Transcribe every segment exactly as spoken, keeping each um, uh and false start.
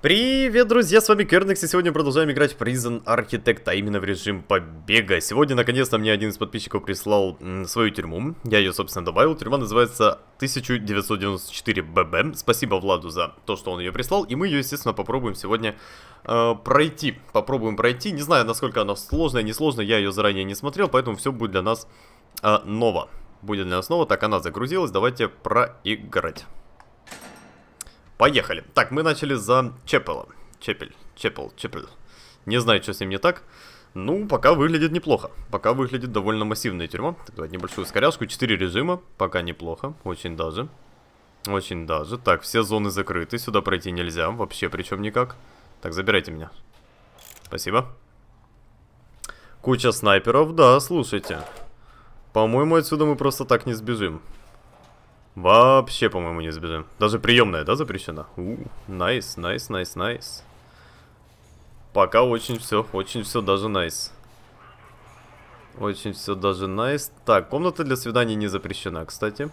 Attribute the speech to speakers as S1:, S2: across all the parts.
S1: Привет, друзья, с вами Кернекс, и сегодня продолжаем играть в Prison Architect, а именно в режим побега. Сегодня, наконец-то, мне один из подписчиков прислал м, свою тюрьму, я ее, собственно, добавил. Тюрьма называется тысяча девятьсот девяносто четыре бэ бэ. Спасибо Владу за то, что он ее прислал, и мы ее, естественно, попробуем сегодня э, пройти. Попробуем пройти, не знаю, насколько она сложная, несложная, я ее заранее не смотрел, поэтому все будет для нас э, ново. Будет для нас ново, так, она загрузилась, давайте проиграть. Поехали. Так, мы начали за Чепела. Чепель, Чепел, Чепель. Не знаю, что с ним не так. Ну, пока выглядит неплохо. Пока выглядит довольно массивная тюрьма. Так, давайте небольшую ускоряшку. Четыре режима. Пока неплохо. Очень даже. Очень даже. Так, все зоны закрыты. Сюда пройти нельзя. Вообще, причем никак. Так, забирайте меня. Спасибо. Куча снайперов. Да, слушайте. По-моему, отсюда мы просто так не сбежим. Вообще, по-моему, не сбежим. Даже приемная, да, запрещена? Найс, найс, найс, найс. Пока очень все, очень все даже найс. Очень все даже найс. Так, комната для свиданий не запрещена, кстати.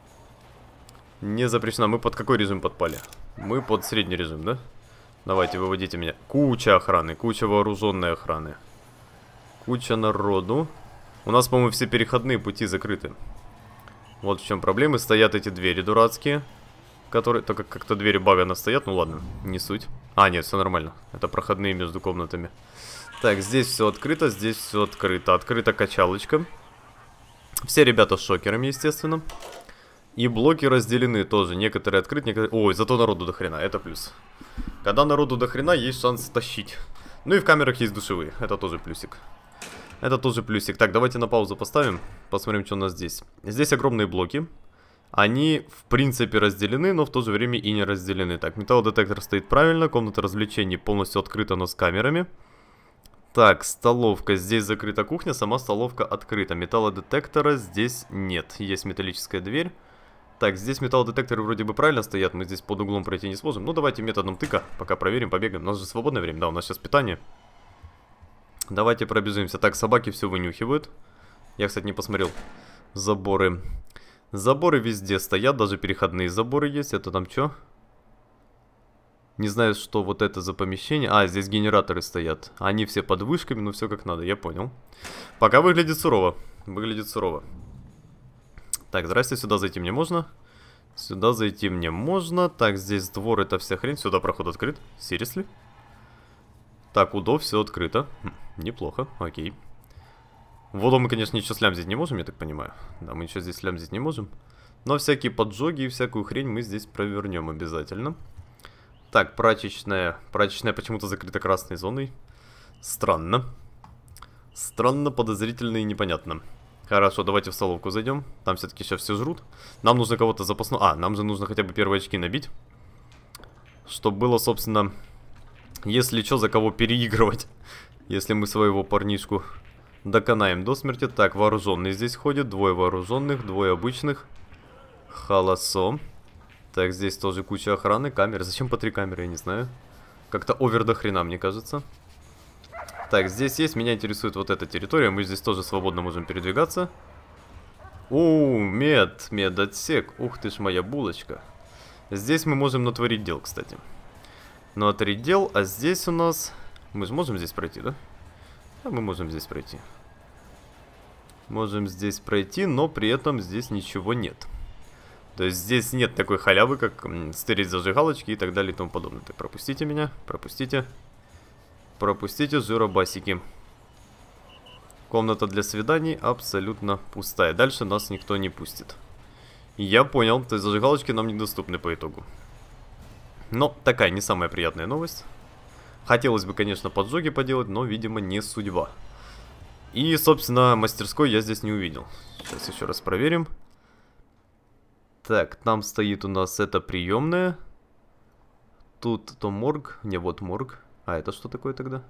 S1: Не запрещена. Мы под какой режим подпали? Мы под средний режим, да? Давайте, выводите меня. Куча охраны, куча вооруженной охраны. Куча народу. У нас, по-моему, все переходные пути закрыты. Вот в чем проблемы. Стоят эти двери дурацкие, которые... Только как-то двери багано стоят. Ну ладно, не суть. А, нет, все нормально. Это проходные между комнатами. Так, здесь все открыто, здесь все открыто. Открыта качалочка. Все ребята с шокерами, естественно. И блоки разделены тоже. Некоторые открыты, некоторые... Ой, зато народу до хрена, это плюс. Когда народу до хрена, есть шанс тащить. Ну и в камерах есть душевые, это тоже плюсик. Это тоже плюсик. Так, давайте на паузу поставим. Посмотрим, что у нас здесь. Здесь огромные блоки. Они, в принципе, разделены, но в то же время и не разделены. Так, металлодетектор стоит правильно. Комната развлечений полностью открыта, но с камерами. Так, столовка. Здесь закрыта кухня, сама столовка открыта. Металлодетектора здесь нет. Есть металлическая дверь. Так, здесь металлодетекторы вроде бы правильно стоят. Мы здесь под углом пройти не сможем. Ну, давайте методом тыка. Пока проверим, побегаем. У нас же свободное время. Да, у нас сейчас питание. Давайте пробежимся. Так, собаки все вынюхивают. Я, кстати, не посмотрел. Заборы. Заборы везде стоят. Даже переходные заборы есть. Это там что? Не знаю, что вот это за помещение. А, здесь генераторы стоят. Они все под вышками, но все как надо, я понял. Пока выглядит сурово. Выглядит сурово. Так, здрасте, сюда зайти мне можно? Сюда зайти мне можно. Так, здесь двор, это вся хрень. Сюда проход открыт. Seriously? Так, УДО, все открыто. Хм, неплохо, окей. В УДО мы, конечно, ничего слямзить не можем, я так понимаю. Да, мы ничего здесь слямзить не можем. Но всякие поджоги и всякую хрень мы здесь провернем обязательно. Так, прачечная. Прачечная почему-то закрыта красной зоной. Странно. Странно, подозрительно и непонятно. Хорошо, давайте в столовку зайдем. Там все-таки сейчас все жрут. Нам нужно кого-то запасного... А, нам же нужно хотя бы первые очки набить. Чтобы было, собственно... Если что, за кого переигрывать. Если мы своего парнишку доконаем до смерти. Так, вооруженный здесь ходит. Двое вооруженных, двое обычных. Холосо. Так, здесь тоже куча охраны. Камеры. Зачем по три камеры, я не знаю. Как-то овер до хрена, мне кажется. Так, здесь есть. Меня интересует вот эта территория. Мы здесь тоже свободно можем передвигаться. О, мед. Медотсек. Ух ты ж моя булочка. Здесь мы можем натворить дел, кстати. Но три дел, а здесь у нас... Мы же можем здесь пройти, да? Да, мы можем здесь пройти. Можем здесь пройти, но при этом здесь ничего нет. То есть здесь нет такой халявы, как стереть зажигалочки и так далее и тому подобное. Так, пропустите меня, пропустите. Пропустите, жиробасики. Комната для свиданий абсолютно пустая. Дальше нас никто не пустит. Я понял, то есть зажигалочки нам недоступны по итогу. Но такая не самая приятная новость. Хотелось бы, конечно, поджоги поделать, но, видимо, не судьба. И, собственно, мастерской я здесь не увидел. Сейчас еще раз проверим. Так, там стоит у нас эта приемная. Тут то морг. Не, вот морг. А это что такое тогда?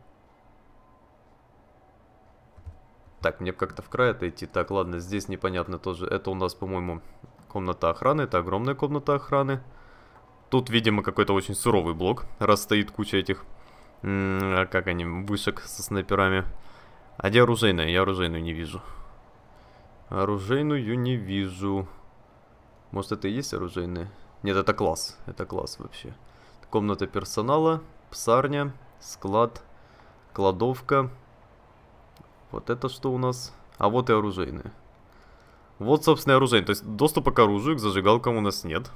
S1: Так, мне как-то в край отойти. Так, ладно, здесь непонятно тоже. Это у нас, по-моему, комната охраны. Это огромная комната охраны. Тут, видимо, какой-то очень суровый блок, раз стоит куча этих, м-м, как они, вышек со снайперами. А где оружейная? Я оружейную не вижу. Оружейную не вижу. Может, это и есть оружейная? Нет, это класс. Это класс вообще. Комната персонала, псарня, склад, кладовка. Вот это что у нас? А вот и оружейные. Вот, собственно, и оружейные. То есть доступа к оружию, к зажигалкам у нас нет.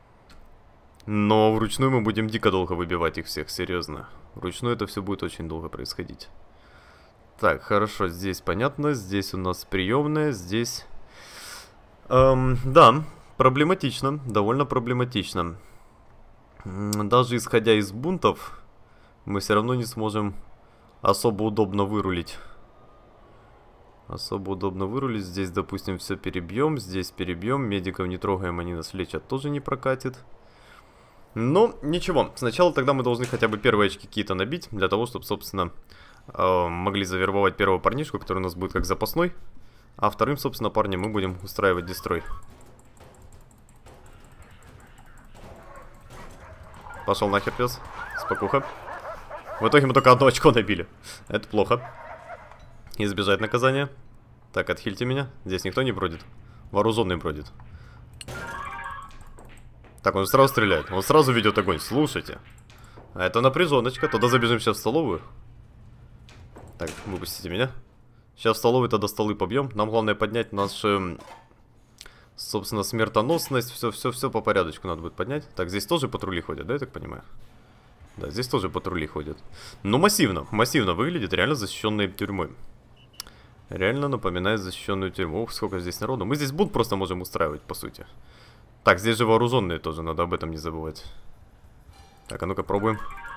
S1: Но вручную мы будем дико долго выбивать их всех, серьезно. Вручную это все будет очень долго происходить. Так, хорошо, здесь понятно. Здесь у нас приемная, здесь... Эм, да, проблематично, довольно проблематично. Даже исходя из бунтов, мы все равно не сможем особо удобно вырулить. Особо удобно вырулить. Здесь, допустим, все перебьем, здесь перебьем. Медиков не трогаем, они нас лечат, тоже не прокатит. Но ничего, сначала тогда мы должны хотя бы первые очки какие-то набить, для того, чтобы, собственно, э, могли завербовать первого парнишку, который у нас будет как запасной. А вторым, собственно, парнем мы будем устраивать дестрой. Пошел нахер, пес. Спокуха. В итоге мы только одно очко набили. Это плохо. Избежать наказания. Так, отхильте меня. Здесь никто не бродит. Вооруженный бродит. Так, он сразу стреляет. Он сразу ведет огонь. Слушайте. А это напряженочка. Тогда забежим сейчас в столовую. Так, выпустите меня. Сейчас в столовую тогда столы побьем. Нам главное поднять нашу... Собственно, смертоносность, все-все-все по порядочку надо будет поднять. Так, здесь тоже патрули ходят, да, я так понимаю? Да, здесь тоже патрули ходят. Ну, массивно, массивно выглядит, реально защищенной тюрьмой. Реально напоминает защищенную тюрьму. Ох, сколько здесь народу. Мы здесь бунт просто можем устраивать, по сути. Так, здесь же вооруженные тоже, надо об этом не забывать. Так, а ну-ка, пробуем.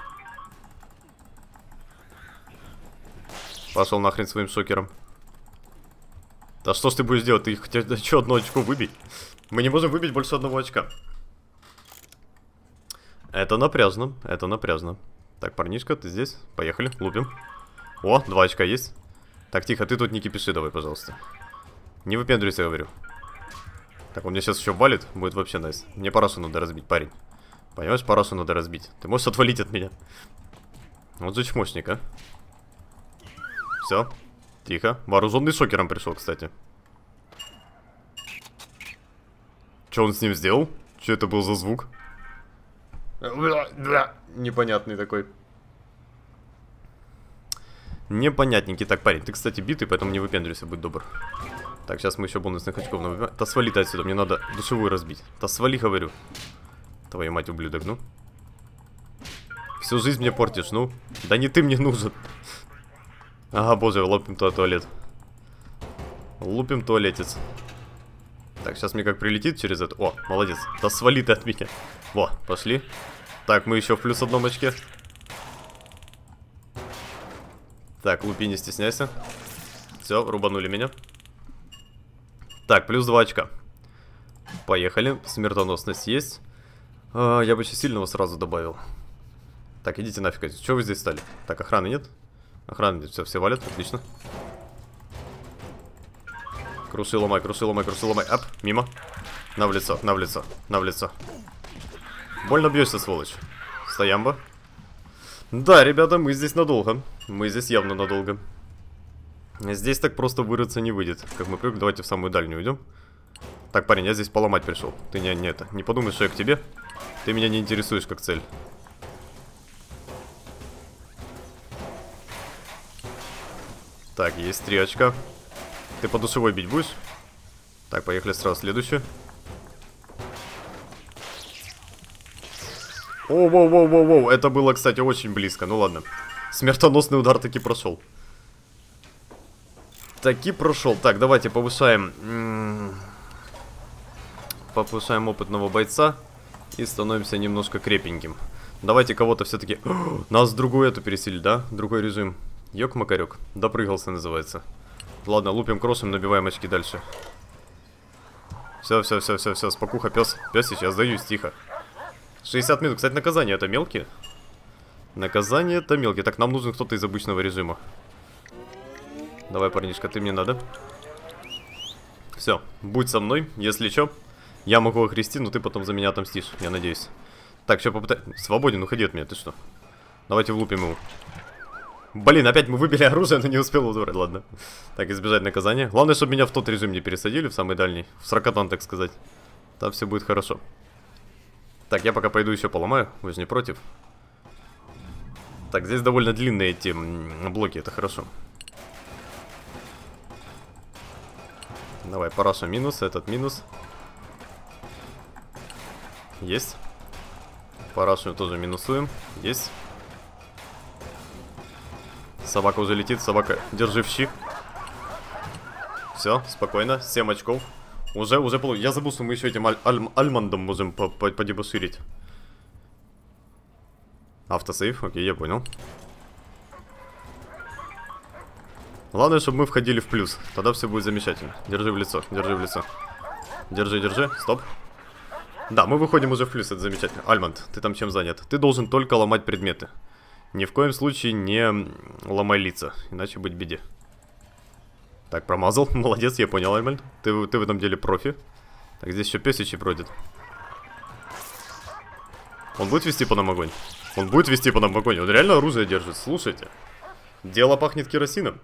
S1: Пошел нахрен своим шокером. Да что ж ты будешь делать? Ты хотел еще одно очко выбить? Мы не можем выбить больше одного очка. Это напряжно, это напряжно. Так, парнишка, ты здесь? Поехали, лупим. О, два очка есть. Так, тихо, ты тут не кипиши давай, пожалуйста. Не выпендривайся, я говорю. Так, он меня сейчас еще валит, будет вообще найс. Мне парашу надо разбить, парень. Понимаешь, парашу надо разбить. Ты можешь отвалить от меня? Вот же чмошник, а. Все. Тихо. Вооруженный шокером пришел, кстати. Что он с ним сделал? Что это был за звук? Непонятный такой. Непонятненький. Так, парень, ты, кстати, битый, поэтому не выпендривайся, будь добр. Так, сейчас мы еще бонусных очков набиваем. Да свали ты отсюда, мне надо душевую разбить. Да свали, говорю. Твою мать, ублюдок, ну. Всю жизнь мне портишь, ну. Да не ты мне нужен. Ага, боже, лупим туда туалет. Лупим туалетец. Так, сейчас мне как прилетит через это. О, молодец. Да свали ты от меня. Во, пошли. Так, мы еще в плюс одном очке. Так, лупи, не стесняйся. Все, рубанули меня. Так, плюс два очка. Поехали. Смертоносность есть. А, я бы еще сильного сразу добавил. Так, идите нафиг. Что вы здесь стали? Так, охраны нет? Охраны нет. Все, все валят. Отлично. Круши, ломай, круши, ломай, круши, ломай. Ап, мимо. На в лицо, на в лицо, на в лицо. Больно бьешься, сволочь. Стоямба. Да, ребята, мы здесь надолго. Мы здесь явно надолго. Здесь так просто вырыться не выйдет. Как мы привыкли, давайте в самую дальнюю уйдем. Так, парень, я здесь поломать пришел. Ты не, не это, не подумай, что я к тебе. Ты меня не интересуешь как цель. Так, есть три очка. Ты по душевой бить будешь? Так, поехали сразу следующую. Оу-воу-воу-воу-воу. Это было, кстати, очень близко. Ну ладно. Смертоносный удар таки прошел. Таки прошел. Так, давайте повышаем... Повышаем опытного бойца. И становимся немножко крепеньким. Давайте кого-то все-таки... Нас в другую эту переселили, да? Другой режим. Ёк-макарёк. Допрыгался, называется. Ладно, лупим, крошим, набиваем очки дальше. Все, все, все, все, все, спокуха, пес. Пес, сейчас сдаюсь, тихо. шестьдесят минут. Кстати, наказание это мелкие. Наказание это мелкие. Так, нам нужен кто-то из обычного режима. Давай, парнишка, ты мне надо. Все, будь со мной, если что. Я могу охрести, но ты потом за меня отомстишь, я надеюсь. Так, все, попытай. Свободен, уходи от меня, ты что? Давайте влупим его. Блин, опять мы выбили оружие, но не успел удурать, ладно. Так, избежать наказания. Главное, чтобы меня в тот режим не пересадили, в самый дальний. В сорокатан, так сказать. Там все будет хорошо. Так, я пока пойду еще поломаю. Вы же не против? Так, здесь довольно длинные эти блоки, это хорошо. Давай, параша минус, этот минус. Есть. Парашу тоже минусуем. Есть. Собака уже летит, собака, держи в щи. Все, спокойно, семь очков. Уже, уже, полу... я забыл, что мы еще этим аль аль альмандом можем подебоширить. Автосейв, окей, я понял. Главное, чтобы мы входили в плюс. Тогда все будет замечательно. Держи в лицо, держи в лицо. Держи, держи, стоп. Да, мы выходим уже в плюс, это замечательно. Альманд, ты там чем занят? Ты должен только ломать предметы. Ни в коем случае не ломай лица, иначе быть беде. Так, промазал, молодец, я понял, Альманд. Ты, ты в этом деле профи. Так, здесь еще песичи бродит. Он будет вести по нам огонь? Он будет вести по нам огонь, он реально оружие держит, слушайте. Дело пахнет керосином.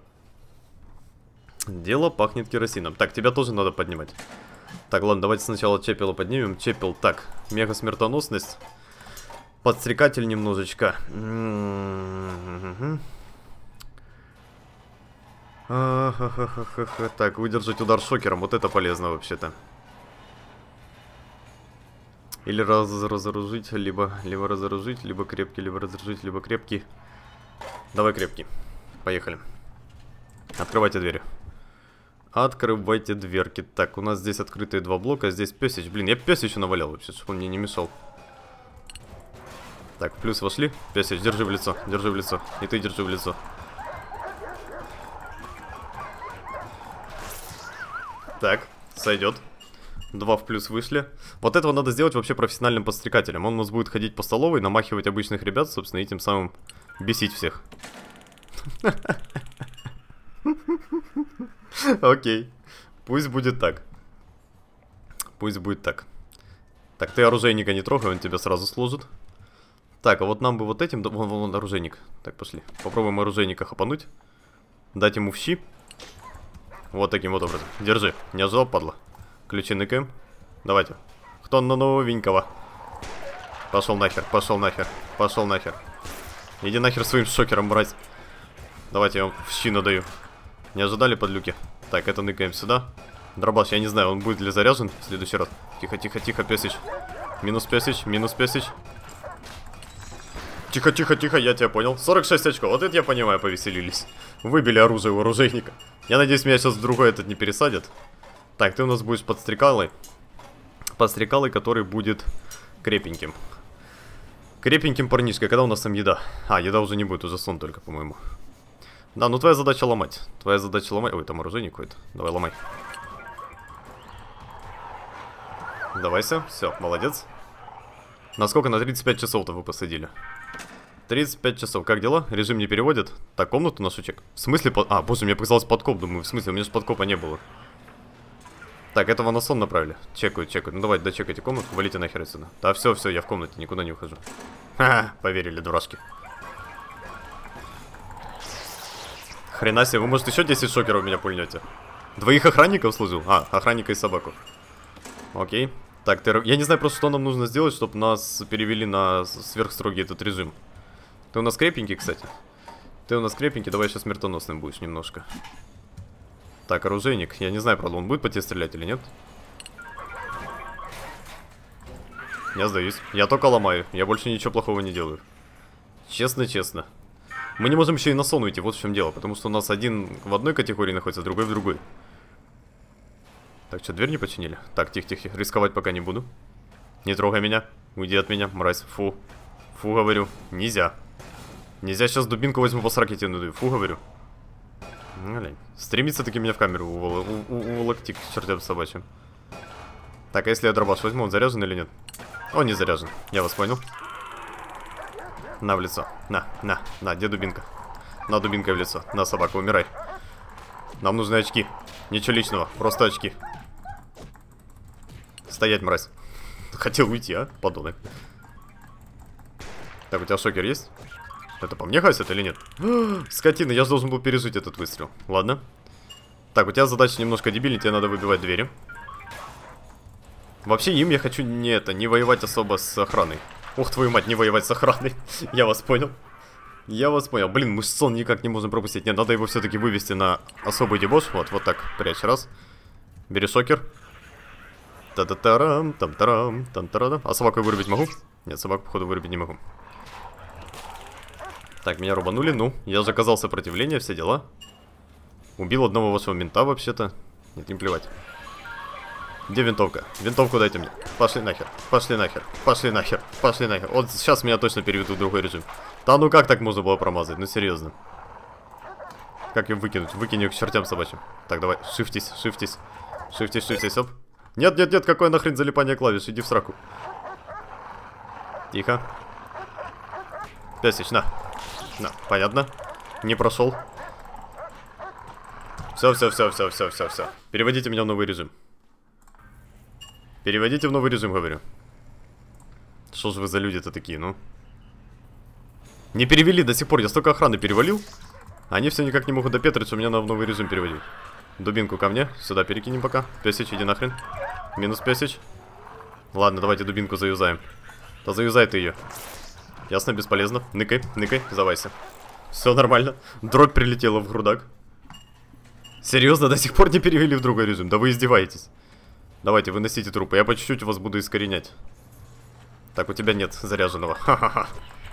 S1: Дело пахнет керосином. Так, тебя тоже надо поднимать. Так, ладно, давайте сначала Чепела поднимем. Чепел, так, мега смертоносность. Подстрекатель немножечко. Так, выдержать удар шокером. Вот это полезно вообще-то. Или раз разоружить, либо, либо разоружить, либо крепкий, либо разоружить, либо крепкий. Давай крепкий. Поехали. Открывайте двери. Открывайте дверки. Так, у нас здесь открытые два блока, здесь песич. Блин, я песичу навалял вообще, чтобы он мне не мешал. Так, в плюс вошли. Песич, держи в лицо, держи в лицо. И ты держи в лицо. Так, сойдет. Два в плюс вышли. Вот этого надо сделать вообще профессиональным подстрекателем. Он у нас будет ходить по столовой, намахивать обычных ребят, собственно, и тем самым бесить всех. Окей. Пусть будет так. Пусть будет так. Так, ты оружейника не трогай, он тебя сразу сложит. Так, а вот нам бы вот этим... Вон, вон, оружейник. Так, пошли. Попробуем оружейника хапануть. Дать ему в щи. Вот таким вот образом. Держи. Не ожидал, падла. Ключи ныкаем. Давайте. Кто на новенького? Пошел нахер, пошел нахер, пошел нахер. Иди нахер своим шокером, брать. Давайте я вам в щи надаю. Не ожидали, подлюки? Так, это ныкаем сюда. Дробаш, я не знаю, он будет ли заряжен в следующий раз. Тихо, тихо, тихо, песич. Минус песич, минус песич. Тихо, тихо, тихо, я тебя понял. сорок шесть очков, вот это я понимаю, повеселились. Выбили оружие у оружейника. Я надеюсь, меня сейчас в другой этот не пересадят. Так, ты у нас будешь подстрекалой. Подстрекалой, который будет крепеньким. Крепеньким парнишкой. Когда у нас там еда? А, еда уже не будет, уже сон только, по-моему. Да, ну твоя задача ломать. Твоя задача ломать. Ой, там оружейник какой-то. Давай, ломай. Давайся. Все, молодец. Насколько? На тридцать пять часов-то вы посадили. тридцать пять часов. Как дела? Режим не переводит? Так, комнату нашу чек. В смысле? Под... А, боже, мне показалось подкоп. Думаю, в смысле? У меня же подкопа не было. Так, этого на сон направили. Чекают, чекают. Ну давайте, дочекайте комнату, валите нахер отсюда. Да все, все, я в комнате, никуда не ухожу. Ха-ха, поверили, дурашки. Хрена себе, вы, может, еще десять шокеров у меня пульнете. Двоих охранников служил? А, охранника и собаку. Окей. Так, ты... я не знаю просто, что нам нужно сделать, чтобы нас перевели на сверхстрогий этот режим. Ты у нас крепенький, кстати. Ты у нас крепенький, давай сейчас смертоносным будешь немножко. Так, оружейник. Я не знаю, правда, он будет по тебе стрелять или нет. Я сдаюсь. Я только ломаю. Я больше ничего плохого не делаю. Честно-честно. Мы не можем еще и на сон уйти, вот в чем дело. Потому что у нас один в одной категории находится, другой в другой. Так, что, дверь не починили? Так, тихо-тихо. Рисковать пока не буду. Не трогай меня. Уйди от меня, мразь. Фу. Фу, говорю. Нельзя. Нельзя, сейчас дубинку возьму по сраке тебе надаю. Фу, говорю. Глянь. Стремится таки меня в камеру уволокти к чертям собачьим. Так, а если я дробаш возьму, он заряжен или нет? Он не заряжен, я вас понял. На в лицо, на, на, на, где дубинка? На дубинкой в лицо, на, собака, умирай. Нам нужны очки, ничего личного, просто очки. Стоять, мразь. Хотел уйти, а, подонок. Так, у тебя шокер есть? Это по мне хасит или нет? Скотина, я же должен был пережить этот выстрел. Ладно. Так, у тебя задача немножко дебильнее, тебе надо выбивать двери. Вообще им я хочу не это, не воевать особо с охраной. Ух, твою мать, не воевать с охраной. Я вас понял. Я вас понял. Блин, мы сон никак не можем пропустить. Нет, надо его все-таки вывести на особый дебош. Вот, вот так, прячь, раз. Бери шокер. Та-та-тарам, там-тарам, там-тарам. А собаку я вырубить могу? Нет, собаку, походу, вырубить не могу. Так, меня рубанули, ну. Я заказал сопротивление, все дела. Убил одного вашего мента, вообще-то. Нет, не плевать. Где винтовка? Винтовку дайте мне. Пошли нахер, пошли нахер, пошли нахер, пошли нахер. Вот сейчас меня точно переведут в другой режим. Да ну как так можно было промазать? Ну серьезно. Как ее выкинуть? Выкинь ее к чертям собачьим. Так, давай, шифтись, шифтись. Шифтись, шифтись, оп. Нет, нет, нет, какое нахрен залипание клавиш? Иди в сраку. Тихо. Песич, на. На, понятно. Не прошел. Все, все, все, все, все, все, все. Переводите меня в новый режим. Переводите в новый режим, говорю. Что же вы за люди-то такие, ну? Не перевели до сих пор, я столько охраны перевалил. Они все никак не могут допетрить, что меня надо в новый режим переводить. Дубинку ко мне, сюда перекинем пока. Песич, иди нахрен. Минус Песич. Ладно, давайте дубинку заюзаем. Да заюзай ты ее. Ясно, бесполезно. Ныкай, ныкай, завайся. Все нормально. Дробь прилетела в грудак. Серьезно, до сих пор не перевели в другой режим? Да вы издеваетесь. Давайте, выносите трупы, я по чуть-чуть вас буду искоренять. Так, у тебя нет заряженного. Ха-ха-ха.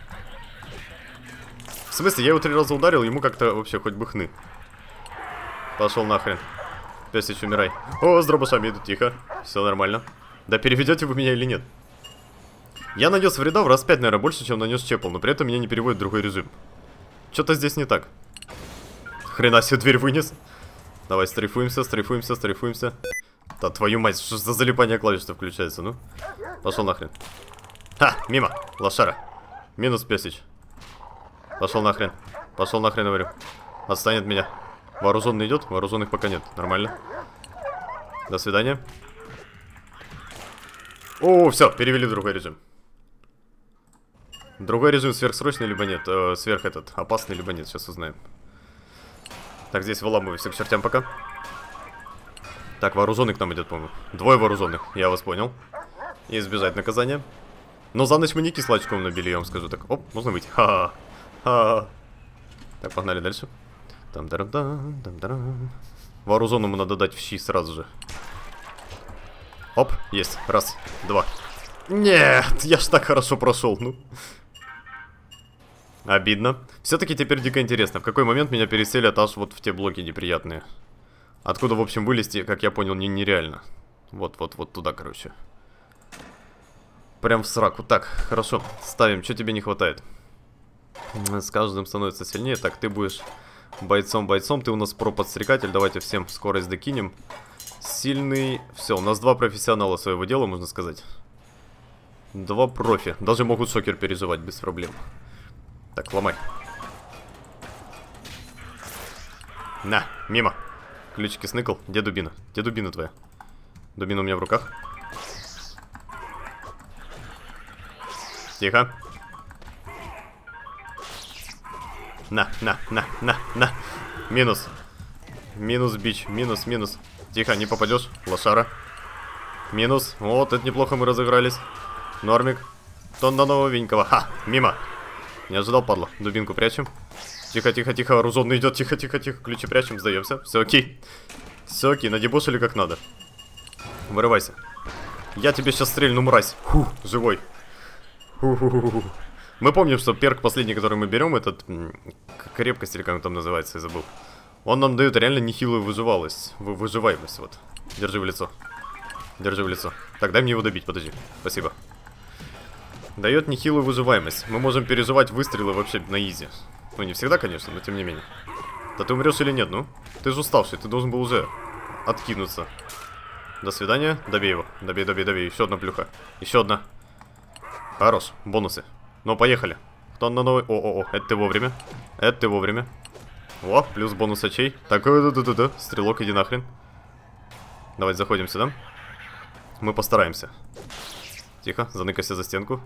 S1: В смысле, я его три раза ударил, ему как-то вообще хоть бы хны. Пошел нахрен. Песич, умирай. О, с дробашами идут, тихо. Все нормально. Да переведете вы меня или нет? Я нанес вреда в раз пять, наверное, больше, чем нанес чепл, но при этом меня не переводит в другой режим. Что-то здесь не так. Хрена себе дверь вынес. Давай, стрейфуемся, стрейфуемся, стрейфуемся. Да твою мать, что за залипание клавиш-то включается, ну? Пошел нахрен. Ха, мимо, лошара. Минус Песич. Пошел нахрен. Пошел нахрен, говорю. Отстань от меня. Вооруженный идет? Вооруженных пока нет. Нормально. До свидания. О, все, перевели в другой режим. Другой режим сверхсрочный, либо нет. Э, сверх этот, опасный, либо нет. Сейчас узнаем. Так, здесь выламываемся к чертям пока. Так, вооруженный к нам идет, по-моему. Двое вооруженных, я вас понял. И избежать наказания. Но за ночь мы не кислачком набили, я вам скажу. Так, оп, можно выйти. Ха-ха. Ха-ха. Так, погнали дальше. Там-дарам-там, там-дарам. Вооруженному надо дать в щи сразу же. Оп, есть. Раз, два. Нет, я ж так хорошо прошел, ну. Обидно. Все-таки теперь дико интересно, в какой момент меня переселят аж вот в те блоки неприятные. Откуда, в общем, вылезти, как я понял, не, нереально. Вот-вот-вот туда, короче. Прям в сраку. Так, хорошо, ставим. Что тебе не хватает? С каждым становится сильнее. Так, ты будешь бойцом-бойцом. Ты у нас про-подстрекатель. Давайте всем скорость докинем. Сильный. Все, у нас два профессионала своего дела, можно сказать. Два профи. Даже могут шокер переживать без проблем. Так, ломай. На, мимо. Ключики сныкал. Где дубина? Где дубина твоя? Дубина у меня в руках. Тихо. На, на, на, на, на. Минус. Минус, бич. Минус, минус. Тихо, не попадешь. Лошара. Минус. Вот, это неплохо мы разыгрались. Нормик. Тонна новенького. Ха, мимо. Не ожидал, падла. Дубинку прячем. Тихо, тихо, тихо. Вооруженный идет. Тихо, тихо, тихо. Ключи прячем, сдаемся. Все окей. Все окей, надебошили как надо. Вырывайся. Я тебе сейчас стрельну, мразь. Фу, живой. Фу-ху-ху-ху. Мы помним, что перк последний, который мы берем, этот... Крепкость, или как он там называется, я забыл. Он нам дает реально нехилую выживалость. Вы выживаемость, вот. Держи в лицо. Держи в лицо. Так, дай мне его добить, подожди. Спасибо. Дает нехилую выживаемость. Мы можем переживать выстрелы вообще на изи. Ну, не всегда, конечно, но тем не менее. Да ты умрешь или нет, ну? Ты же уставший, ты должен был уже откинуться. До свидания. Добей его. Добей, добей, добей. Еще одна плюха. Еще одна. Хорош. Бонусы. Ну, поехали. Кто на новый... О-о-о, это ты вовремя. Это ты вовремя. О, плюс бонус очей. Так, да-да-да-да. Стрелок, иди нахрен. Давайте заходим сюда. Мы постараемся. Тихо, заныкайся за стенку.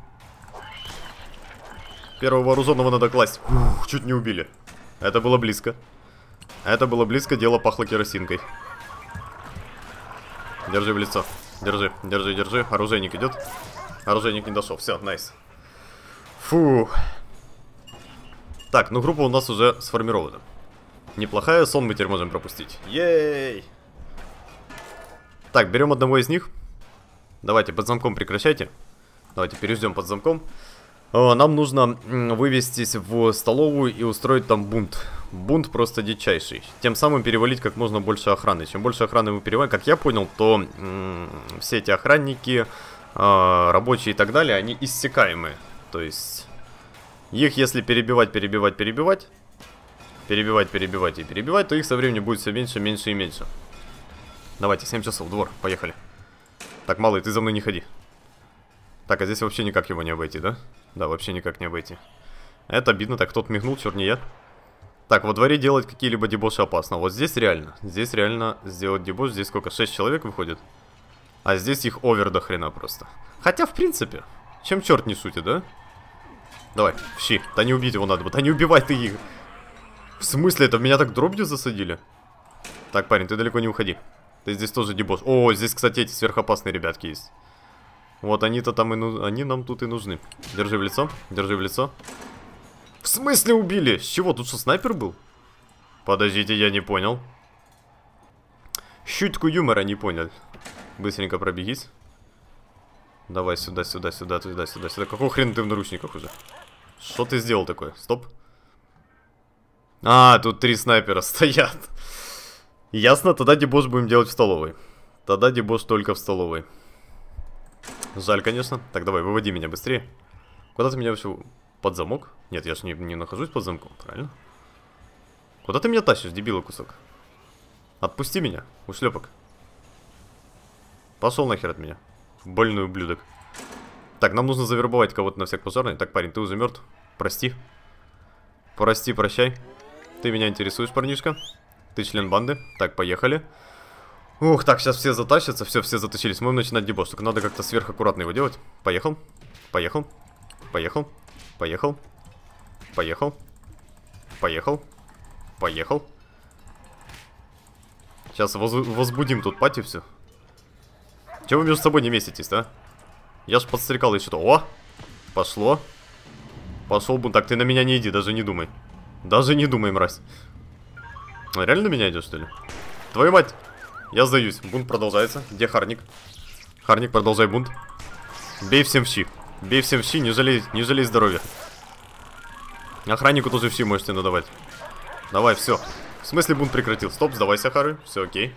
S1: Первого вооруженного надо класть. Фух, чуть не убили. Это было близко. Это было близко, дело пахло керосинкой. Держи в лицо. Держи, держи, держи. Оружейник идет. Оружейник не дошел. Все, найс. Фу. Так, ну группа у нас уже сформирована. Неплохая, сон мы теперь можем пропустить. Ей! Так, берем одного из них. Давайте, под замком прекращайте. Давайте переждем под замком. Нам нужно вывестись в столовую и устроить там бунт. Бунт просто дичайший. Тем самым перевалить как можно больше охраны. Чем больше охраны мы перевалим, как я понял, то все эти охранники, рабочие и так далее, они иссякаемые. То есть их если перебивать, перебивать, перебивать, перебивать, перебивать и перебивать, то их со временем будет все меньше, меньше и меньше. Давайте, семь часов, двор, поехали. Так, малый, ты за мной не ходи. Так, а здесь вообще никак его не обойти, да? Да, вообще никак не обойти. Это обидно. Так, кто-то мигнул, черт не я. Так, во дворе делать какие-либо дебоши опасно. Вот здесь реально. Здесь реально сделать дебош. Здесь сколько? шесть человек выходит. А здесь их овер до хрена просто. Хотя, в принципе, чем черт не шутит, да? Давай, щи. Да не убить его надо. Да не убивай ты их. В смысле, это меня так дробью засадили? Так, парень, ты далеко не уходи. Ты здесь тоже дебош. О, здесь, кстати, эти сверхопасные ребятки есть. Вот они-то там и ну... они нам тут и нужны. Держи в лицо, держи в лицо. В смысле убили? С чего? Тут что, снайпер был? Подождите, я не понял. Шутку юмора не понял. Быстренько пробегись. Давай сюда, сюда, сюда, сюда, сюда, сюда. Какого хрена ты в наручниках уже? Что ты сделал такое? Стоп. А, тут три снайпера стоят. Ясно, тогда дебош будем делать в столовой. Тогда дебош только в столовой. Жаль, конечно. Так, давай, выводи меня быстрее. Куда ты меня вообще... Под замок? Нет, я же не, не нахожусь под замком, правильно? Куда ты меня тащишь, дебила кусок? Отпусти меня, ушлепок. Пошел нахер от меня. Больной ублюдок. Так, нам нужно завербовать кого-то на всяк пожарный. Так, парень, ты уже мертв. Прости. Прости, прощай. Ты меня интересуешь, парнишка. Ты член банды. Так, поехали. Ух, так, сейчас все затащатся. Все, все затащились. Мы будем начинать дебош. Только надо как-то сверхаккуратно его делать. Поехал. Поехал. Поехал. Поехал. Поехал. Поехал. Поехал. Сейчас воз возбудим тут пати все. Чего вы между собой не меситесь, да? Я ж подстрекал еще то. О! Пошло. Пошел бунт. Так, ты на меня не иди, даже не думай. Даже не думай, мразь. А, реально на меня идешь, что ли? Твою мать! Я сдаюсь. Бунт продолжается. Где Харник? Харник, продолжай бунт. Бей всем в щи. Бей всем в щи, не жалей, не жалей здоровья. Охраннику тоже в щи можете надавать. Давай, все. В смысле бунт прекратил? Стоп, сдавайся, Хары. Все, окей.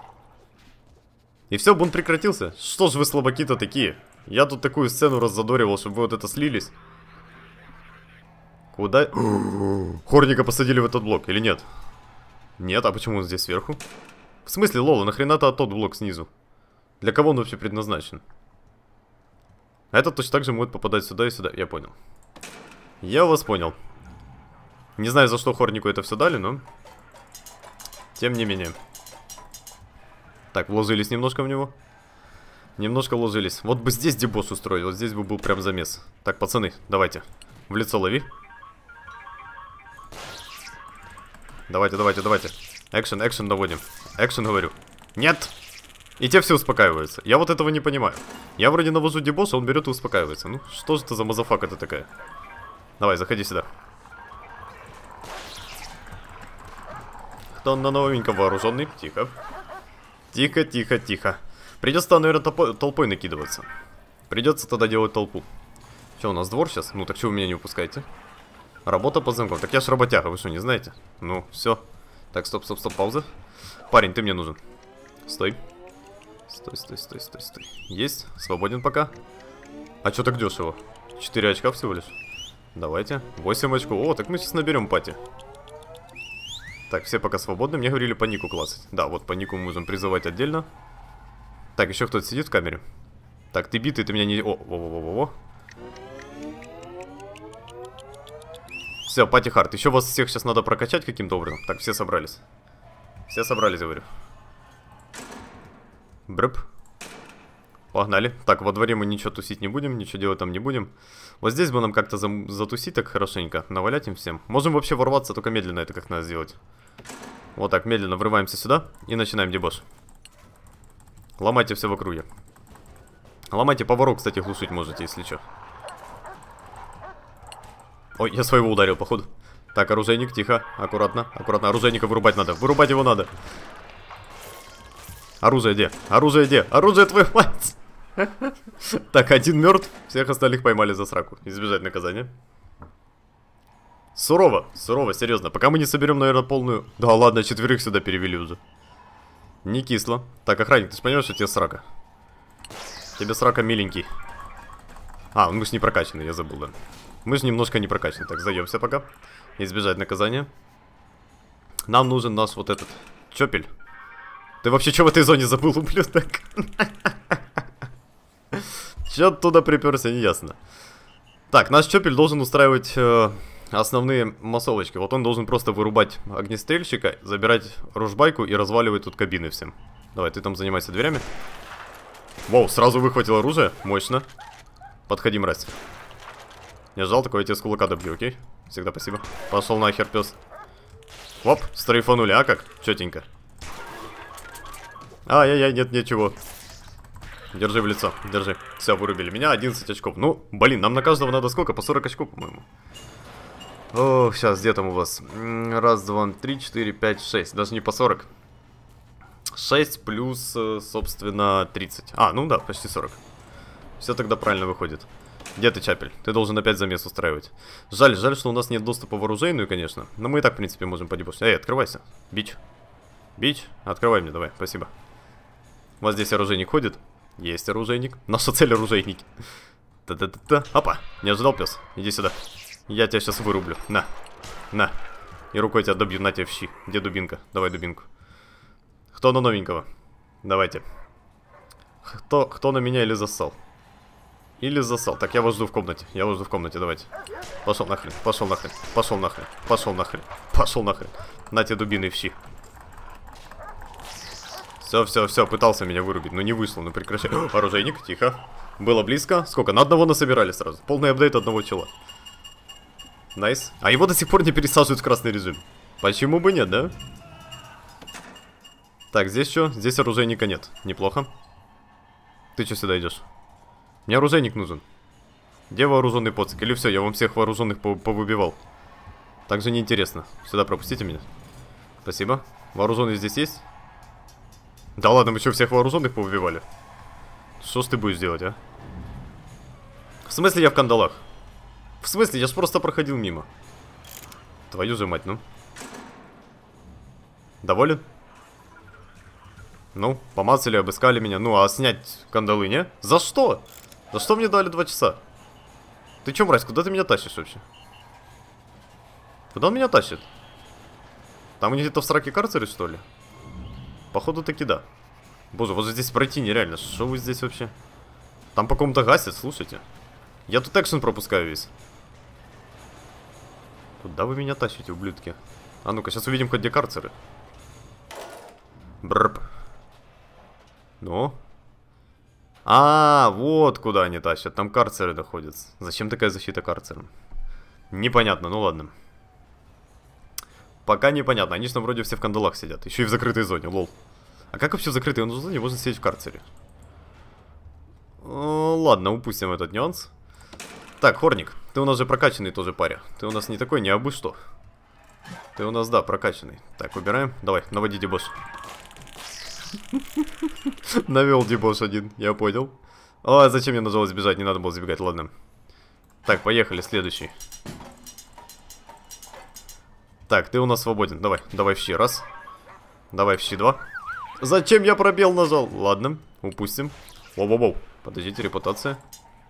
S1: И все, бунт прекратился. Что ж вы слабаки-то такие? Я тут такую сцену раззадоривал, чтобы вы вот это слились. Куда? Хорника посадили в этот блок, или нет? Нет, а почему он здесь сверху? В смысле, Лола, нахрена-то тот блок снизу? Для кого он вообще предназначен? Этот точно так же может попадать сюда и сюда. Я понял. Я вас понял. Не знаю, за что Хорнику это все дали, но... Тем не менее. Так, вложились немножко в него. Немножко вложились. Вот бы здесь дебош устроить. Вот здесь бы был прям замес. Так, пацаны, давайте. В лицо лови. Давайте, давайте, давайте. Экшен, экшен доводим. Экшен, говорю. Нет! И те все успокаиваются. Я вот этого не понимаю. Я вроде навожу дебош, а он берет и успокаивается. Ну, что же это за мазафака-то такая? Давай, заходи сюда. Кто на новенько вооруженный? Тихо. Тихо, тихо, тихо. Придется, наверное, толпой, толпой накидываться. Придется тогда делать толпу. Что, у нас двор сейчас? Ну, так что вы меня не упускаете? Работа по замкам. Так я ж работяга, вы что, не знаете? Ну, все. Так, стоп, стоп, стоп, пауза. Парень, ты мне нужен. Стой. Стой, стой, стой, стой, стой. Есть, свободен пока. А что так дешево? четыре очка всего лишь. Давайте, восемь очков. О, так мы сейчас наберем пати. Так, все пока свободны. Мне говорили по нику классать. Да, вот по нику мы можем призывать отдельно. Так, еще кто-то сидит в камере. Так, ты битый, ты меня не... О, во-во-во-во. Все, пати хард. Еще вас всех сейчас надо прокачать каким-то образом. Так, все собрались. Все собрались, говорю. Брэп. Погнали. Так, во дворе мы ничего тусить не будем, ничего делать там не будем. Вот здесь бы нам как-то за затусить так хорошенько. Навалять им всем. Можем вообще ворваться, только медленно это как надо сделать. Вот так, медленно врываемся сюда и начинаем дебош. Ломайте все в округе. Ломайте поварок, кстати, глушить можете, если что. Ой, я своего ударил, походу. Так, оружейник, тихо, аккуратно, аккуратно. Оружейника вырубать надо, вырубать его надо. Оружие где? Оружие где? Оружие, твою мать! Так, один мертв, всех остальных поймали за сраку. Избежать наказания. Сурово, сурово, серьезно. Пока мы не соберем, наверное, полную... Да ладно, четверых сюда перевели уже. Не кисло. Так, охранник, ты же понимаешь, что тебе срака? Тебе срака миленький. А, мы же не прокачаны, я забыл, да. Мы же немножко не прокачаны. Так, сдаемся пока. Избежать наказания. Нам нужен наш вот этот чопель. Ты вообще что в этой зоне забыл, ублюдок? Чё туда приперся, не ясно. Так, наш чопель должен устраивать э, основные массовочки. Вот он должен просто вырубать огнестрельщика, забирать ружбайку и разваливать тут кабины всем. Давай, ты там занимайся дверями. Воу, сразу выхватил оружие. Мощно. Подходи, мразь. Не жал, такое я тебя с кулака добью, окей? Всегда спасибо. Пошел нахер, пес. Оп, стрейфанули, а как? Четенько. Ай-яй-яй, нет ничего. Держи в лицо, держи. Все, вырубили меня, одиннадцать очков. Ну, блин, нам на каждого надо сколько? По сорок очков, по-моему. О, сейчас, где там у вас? Раз, два, три, четыре, пять, шесть. Даже не по сорок. шесть плюс, собственно, тридцать. А, ну да, почти сорок. Все тогда правильно выходит. Где ты, Чапель? Ты должен опять замес устраивать. Жаль, жаль, что у нас нет доступа в оружейную, конечно. Но мы и так, в принципе, можем подебошить. Эй, открывайся. Бич. Бич, открывай мне, давай, спасибо. У вас здесь оружейник ходит? Есть оружейник. Наша цель оружейники. Та-та-та-та. Опа, не ожидал, пес. Иди сюда. Я тебя сейчас вырублю. На. На. И рукой тебя добью, на тебя в щи. Где дубинка? Давай дубинку. Кто на новенького? Давайте. Кто, кто на меня или зассал? Или засал. Так, я вас жду в комнате. Я вас жду в комнате, давайте. Пошел нахрен, пошел нахрен, пошел нахрен, пошел нахрен, пошел нахрен. На тебе дубины в щи. Все, все, все, пытался меня вырубить, но не вышло, ну прекращай. Оружейник, тихо. Было близко. Сколько? На одного насобирали сразу. Полный апдейт одного чела. Найс. А его до сих пор не пересаживают в красный режим. Почему бы нет, да? Так, здесь что? Здесь оружейника нет. Неплохо. Ты что сюда идешь? Мне оружейник нужен. Где вооруженный поцик? Или все, я вам всех вооруженных повыбивал. Так же неинтересно. Сюда пропустите меня. Спасибо. Вооруженный здесь есть? Да ладно, мы что, всех вооруженных повыбивали? Что ж ты будешь делать, а? В смысле я в кандалах? В смысле? Я ж просто проходил мимо. Твою же мать, ну. Доволен? Ну, помацали, обыскали меня. Ну, а снять кандалы, не? За что? За что мне дали два часа? Ты чё, мразь, куда ты меня тащишь вообще? Куда он меня тащит? Там где-то в сраке карцере, что ли? Походу таки да. Боже, вот же здесь пройти нереально. Что вы здесь вообще? Там по кому-то гасят, слушайте. Я тут экшен пропускаю весь. Куда вы меня тащите, ублюдки? А ну-ка, сейчас увидим, где карцеры. Бррп. Ну? А, вот куда они тащат. Там карцеры находятся. Зачем такая защита карцером? Непонятно, ну ладно. Пока непонятно. Они же там вроде все в кандалах сидят. Еще и в закрытой зоне, лол. А как вообще в закрытой зоне можно сидеть в карцере? О, ладно, упустим этот нюанс. Так, Хорник, ты у нас же прокачанный тоже паря. Ты у нас не такой, не абы что. Ты у нас, да, прокачанный. Так, убираем. Давай, наводи дебош. Навел дебош один, я понял. О, зачем мне нажалось сбежать? Не надо было сбегать, ладно. Так, поехали, следующий. Так, ты у нас свободен. Давай, давай в щи, раз. Давай в щи, два. Зачем я пробел нажал? Ладно, упустим. Воу-воу-воу, подождите, репутация.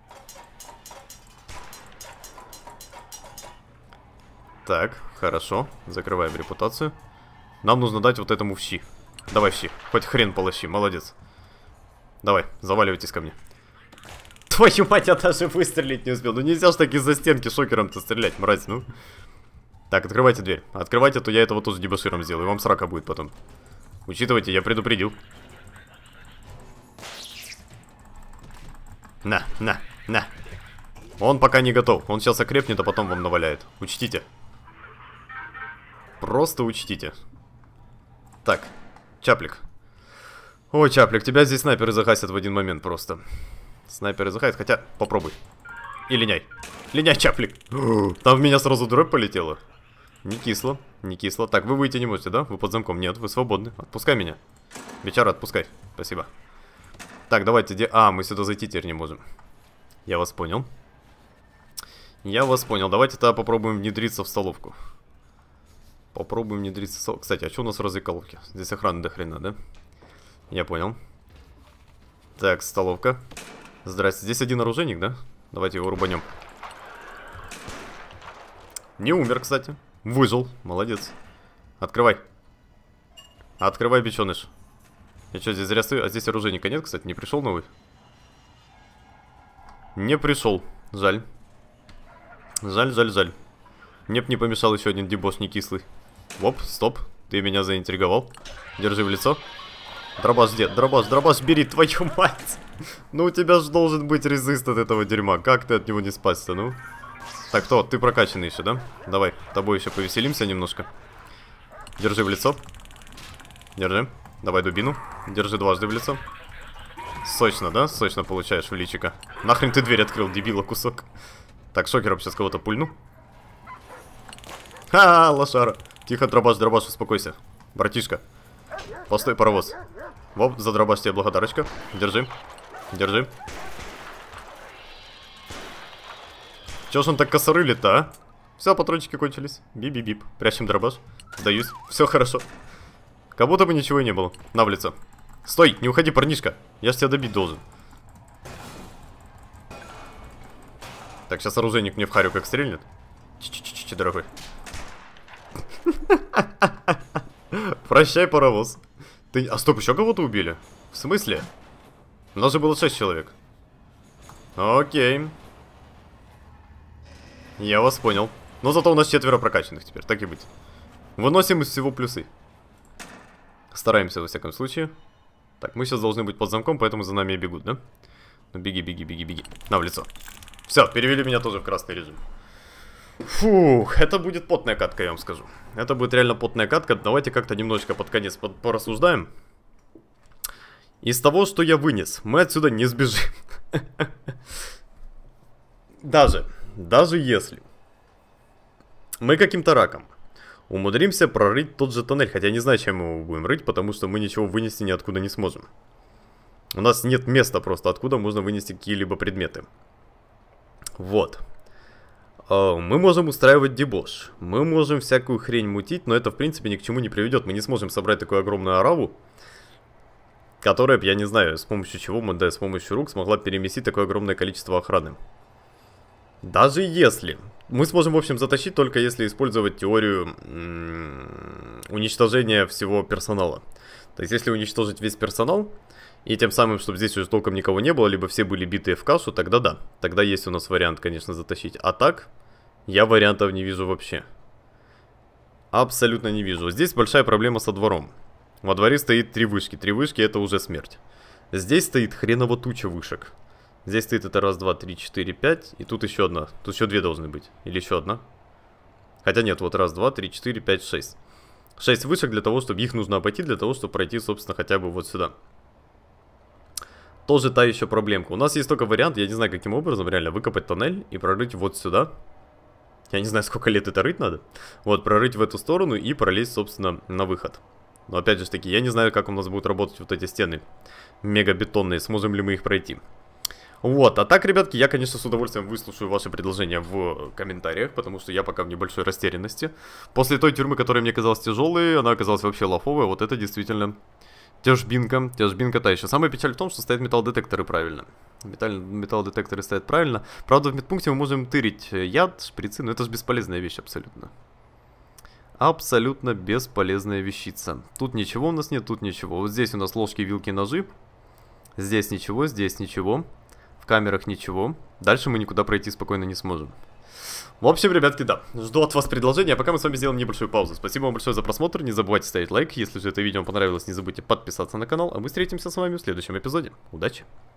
S1: Так, хорошо, закрываем репутацию. Нам нужно дать вот этому в щи. Давай в щи, хоть хрен полощи, молодец. Давай, заваливайтесь ко мне. Твою мать, я даже выстрелить не успел. Ну нельзя ж так из-за стенки шокером-то стрелять, мразь, ну. Так, открывайте дверь. Открывайте, то я этого тоже дебоширом сделаю. Вам срака будет потом. Учитывайте, я предупредил. На, на, на. Он пока не готов. Он сейчас окрепнет, а потом вам наваляет. Учтите. Просто учтите. Так, Чаплик. Ой, Чаплик, тебя здесь снайперы загасят в один момент просто. Снайпер изыхает, хотя попробуй. И линяй. Линяй, чаплик. Там в меня сразу дробь полетела. Не кисло, не кисло. Так, вы выйти не можете, да? Вы под замком. Нет, вы свободны. Отпускай меня. Бичара, отпускай. Спасибо. Так, давайте, где... А, мы сюда зайти теперь не можем. Я вас понял. Я вас понял. Давайте тогда попробуем внедриться в столовку. Попробуем внедриться в столовку. Кстати, а что у нас в развлекаловке? Здесь охрана до хрена, да? Я понял. Так, столовка. Здрасте. Здесь один оружейник, да? Давайте его рубанем. Не умер, кстати. Выжил. Молодец. Открывай. Открывай, биченыш. Я что, здесь зря стою? А здесь оружейника нет, кстати. Не пришел новый? Не пришел. Жаль. Жаль, жаль, жаль. Мне б не помешал еще один дебош не кислый. Оп, стоп. Ты меня заинтриговал. Держи в лицо. Дробаш, дед, дробаш, дробаш, бери, твою мать. Ну у тебя же должен быть резист от этого дерьма. Как ты от него не спасться, ну? Так, кто? Ты прокачанный еще, да? Давай, тобой еще повеселимся немножко. Держи в лицо. Держи. Давай дубину. Держи дважды в лицо. Сочно, да? Сочно получаешь в личико. Нахрен ты дверь открыл, дебила кусок. Так, шокером сейчас кого-то пульну. Ха-ха, лошара. Тихо, дробаш, дробаш, успокойся. Братишка. Постой, паровоз. Воп, за дробаш тебе благодарочка. Держи. Держи. Чё ж он так косорылит-то, а? Все, патрончики кончились. Бип-бип-бип. Прячем дробаш. Сдаюсь. Все хорошо. Как будто бы ничего и не было. На в лицо. Стой, не уходи, парнишка. Я ж тебя добить должен. Так, сейчас оружейник мне в харю как стрельнет. Ч-ч-ч-ч, дорогой. Прощай, паровоз. Ты... А стоп, еще кого-то убили? В смысле? У нас же было шесть человек. Окей. Я вас понял. Но зато у нас четверо прокачанных теперь, так и быть. Выносим из всего плюсы. Стараемся, во всяком случае. Так, мы сейчас должны быть под замком, поэтому за нами и бегут, да? Ну беги, беги, беги, беги. На, в лицо. Все, перевели меня тоже в красный режим. Фух, это будет потная катка, я вам скажу. Это будет реально потная катка. Давайте как-то немножечко под конец под порассуждаем. Из того, что я вынес, мы отсюда не сбежим. Даже, даже если мы каким-то раком умудримся прорыть тот же тоннель. Хотя я не знаю, чем мы его будем рыть, потому что мы ничего вынести ниоткуда не сможем. У нас нет места просто, откуда можно вынести какие-либо предметы. Вот. Мы можем устраивать дебош. Мы можем всякую хрень мутить, но это, в принципе, ни к чему не приведет. Мы не сможем собрать такую огромную ораву, которая, я не знаю, с помощью чего мы, да, с помощью рук смогла переместить такое огромное количество охраны. Даже если... Мы сможем, в общем, затащить только если использовать теорию уничтожения всего персонала. То есть, если уничтожить весь персонал, и тем самым, чтобы здесь уже толком никого не было, либо все были битые в кашу, тогда да. Тогда есть у нас вариант, конечно, затащить. А так, я вариантов не вижу вообще. Абсолютно не вижу. Здесь большая проблема со двором. Во дворе стоит три вышки. Три вышки — это уже смерть. Здесь стоит хреново туча вышек. Здесь стоит это раз, два, три, четыре, пять. И тут еще одна. Тут еще две должны быть. Или еще одна. Хотя нет, вот раз, два, три, четыре, пять, шесть. Шесть вышек для того, чтобы их нужно обойти, для того, чтобы пройти, собственно, хотя бы вот сюда. Тоже та еще проблемка. У нас есть только вариант, я не знаю, каким образом реально выкопать тоннель и прорыть вот сюда. Я не знаю, сколько лет это рыть надо. Вот, прорыть в эту сторону и пролезть, собственно, на выход. Но опять же таки, я не знаю, как у нас будут работать вот эти стены мегабетонные, сможем ли мы их пройти. Вот, а так, ребятки, я, конечно, с удовольствием выслушаю ваши предложения в комментариях, потому что я пока в небольшой растерянности. После той тюрьмы, которая мне казалась тяжелой, она оказалась вообще лафовая, вот это действительно тяжбинка, тяжбинка та еще. Самая печаль в том, что стоят металлодетекторы правильно. Металл... Металлодетекторы стоят правильно. Правда, в медпункте мы можем тырить яд, шприцы, но это же бесполезная вещь абсолютно. Абсолютно бесполезная вещица. Тут ничего у нас нет, тут ничего. Вот здесь у нас ложки, вилки, ножи. Здесь ничего, здесь ничего. В камерах ничего. Дальше мы никуда пройти спокойно не сможем. В общем, ребятки, да. Жду от вас предложения, а пока мы с вами сделаем небольшую паузу. Спасибо вам большое за просмотр. Не забывайте ставить лайк. Если же это видео вам понравилось, не забудьте подписаться на канал. А мы встретимся с вами в следующем эпизоде. Удачи!